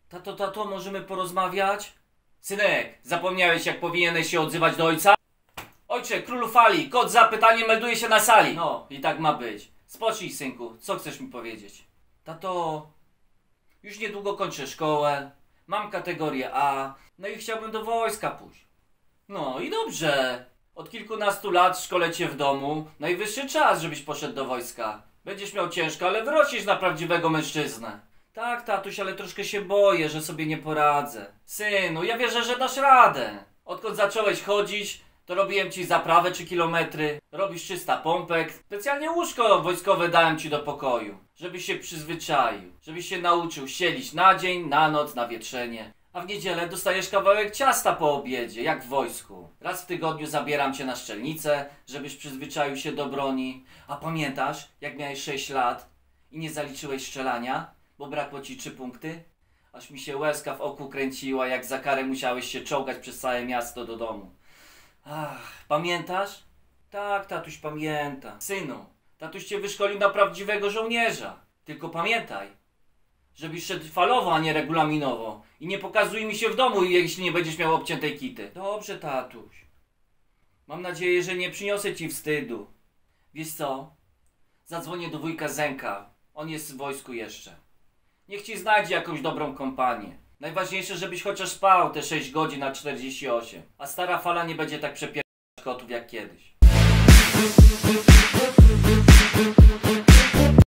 Tato, możemy porozmawiać? Synek, zapomniałeś, jak powinieneś się odzywać do ojca? Ojcze, królu fali, kod z zapytaniem melduje się na sali. No, i tak ma być. Spocznij, synku, co chcesz mi powiedzieć? Tato, już niedługo kończę szkołę, mam kategorię A, no i chciałbym do wojska pójść. No i dobrze. Od kilkunastu lat szkolę cię w domu, najwyższy czas, żebyś poszedł do wojska. Będziesz miał ciężko, ale wyrośniesz na prawdziwego mężczyznę. Tak, tatuś, ale troszkę się boję, że sobie nie poradzę. Synu, ja wierzę, że dasz radę. Odkąd zacząłeś chodzić, to robiłem ci zaprawę 3 kilometry, robisz 300 pompek. Specjalnie łóżko wojskowe dałem ci do pokoju, żebyś się przyzwyczaił, żebyś się nauczył sielić na dzień, na noc, na wietrzenie. A w niedzielę dostajesz kawałek ciasta po obiedzie, jak w wojsku. Raz w tygodniu zabieram cię na szczelnicę, żebyś przyzwyczaił się do broni. A pamiętasz, jak miałeś 6 lat i nie zaliczyłeś strzelania, bo brakło ci 3 punkty? Aż mi się łezka w oku kręciła, jak za karę musiałeś się czołgać przez całe miasto do domu. Ach, pamiętasz? Tak, tatuś pamięta. Synu, tatuś cię wyszkolił na prawdziwego żołnierza. Tylko pamiętaj, żebyś szedł falowo, a nie regulaminowo. I nie pokazuj mi się w domu, jeśli nie będziesz miał obciętej kity. Dobrze, tatuś. Mam nadzieję, że nie przyniosę ci wstydu. Wiesz co? Zadzwonię do wujka Zenka. On jest w wojsku jeszcze. Niech ci znajdzie jakąś dobrą kompanię. Najważniejsze, żebyś chociaż spał te 6 godzin na 48. A stara fala nie będzie tak przepierać kotów jak kiedyś.